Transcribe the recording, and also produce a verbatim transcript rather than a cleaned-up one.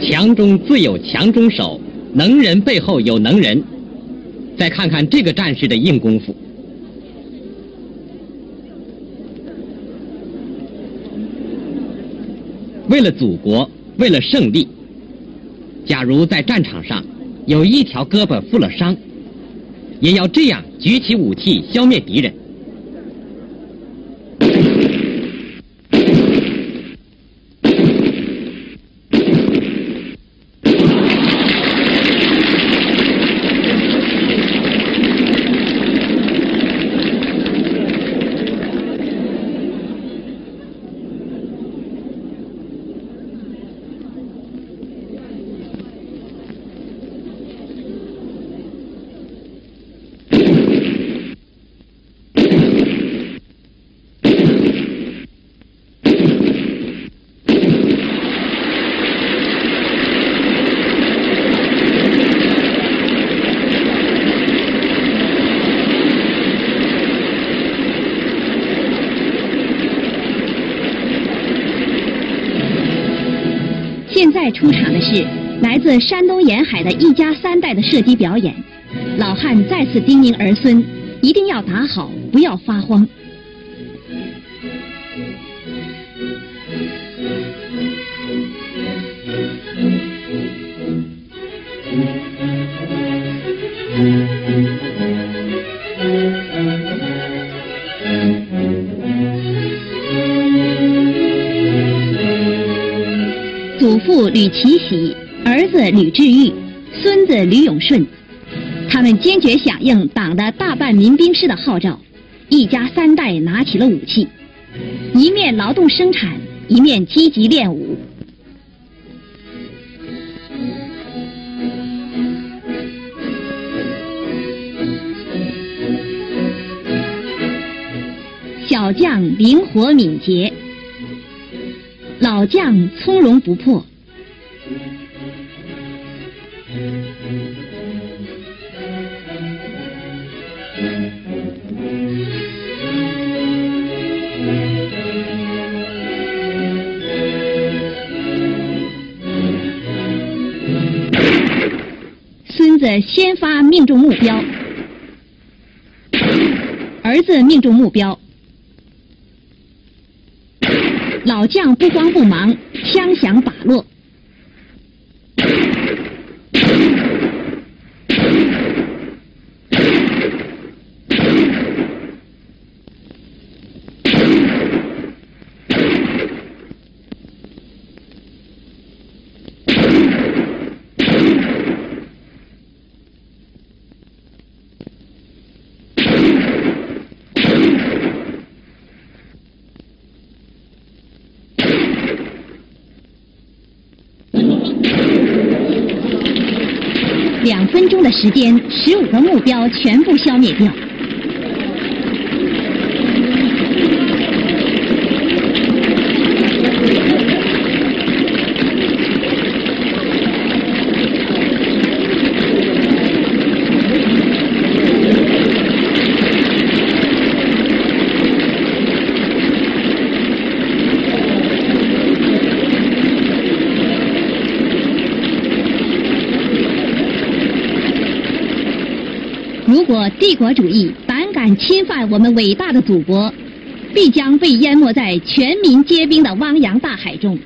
强中自有强中手，能人背后有能人。再看看这个战士的硬功夫。为了祖国，为了胜利，假如在战场上有一条胳膊负了伤，也要这样举起武器消灭敌人。 现在出场的是来自山东沿海的一家三代的射击表演。老汉再次叮咛儿孙，一定要打好，不要发慌。祖父吕奇喜，儿子吕志玉，孙子吕永顺，他们坚决响应党的大办民兵师的号召，一家三代拿起了武器，一面劳动生产，一面积极练武。小将灵活敏捷，老将从容不迫。孙子先发命中目标，儿子命中目标。老将不慌不忙，枪响打落。两分钟的时间，十五个目标全部消灭掉。如果帝国主义胆敢侵犯我们伟大的祖国，必将被淹没在全民皆兵的汪洋大海中。